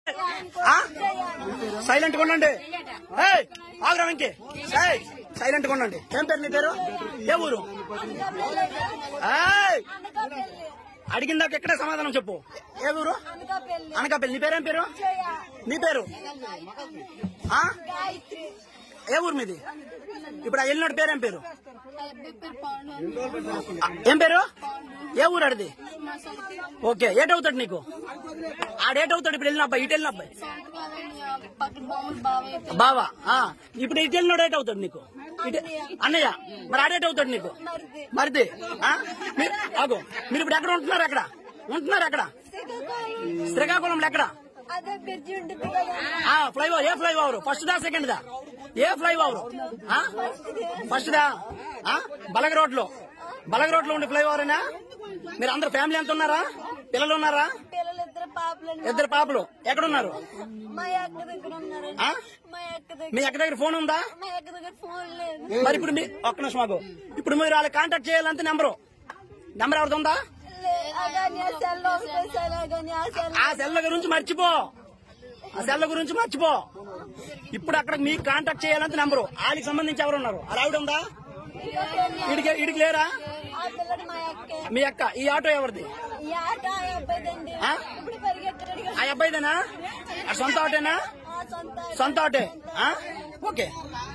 Silent గా ఉండండి. Agra Venky silent గా ఉండండి. ఏం పేరు నీ పేరు? ఏ ఊరు? అడిగిందాక ఎక్కడే సమాధానం చెప్పు. ఏ ఊరు? అనకాపల్లి. నీ పేరేం పేరు? నీ పేరు? ఏ ఊరు మీది? ఇప్పుడు ఆ వెళ్ళినోడు పేరేం పేరు? ఏం పేరు? ఏ ఊరు అడిది? ఓకే. ఏటవుతాడు నీకు? ఆడేటవుతాడు ఇప్పుడు వెళ్ళిన అబ్బాయి? ఇటు వెళ్ళిన అబ్బాయి బావా. ఇప్పుడు ఇటు వెళ్ళినోడు ఏటవుతాడు నీకు? అన్నయ్య. మరి ఆడేటవుతాడు నీకు? మరిది. ఆగో, మీరు ఇప్పుడు ఎక్కడ ఉంటున్నారు? ఎక్కడ ఉంటున్నారు? ఎక్కడ? శ్రీకాకుళంలో ఎక్కడ? ఫ్లైఓవర్. ఏ ఫ్లైఓవర్? ఫస్ట్ దా సెకండ్ దా? ఏ ఫ్లైఓవర్? ఫస్ట్ దా? బలగ రోడ్ లో ఉండే ఫ్లైఓవర్ అయినా? మీరు అందరు ఫ్యామిలీ ఎంత ఉన్నారా? పిల్లలు ఉన్నారా? ఇద్దరు పాపలు. ఎక్కడున్నారు? మీ అక్క దగ్గర ఫోన్ ఉందా? మరి ఇప్పుడు ఒక్క నిమిషం ఆగు. ఇప్పుడు మీరు వాళ్ళకి కాంటాక్ట్ చేయాలంటే నెంబర్ ఎవరిది ఉందా? ఆ సెల్ గురించి మర్చిపో. ఇప్పుడు అక్కడ మీకు కాంటాక్ట్ చేయాలంటే నెంబరు. వాళ్ళకి సంబంధించి ఎవరు ఉన్నారు? అలా ఆవిడ ఉందా? ఇడికి లేరా? మీ అక్క. ఈ ఆటో ఎవరిది? ఆ అబ్బాయిదేనా? సొంత ఆటోనా? సొంత ఆటో. ఓకే.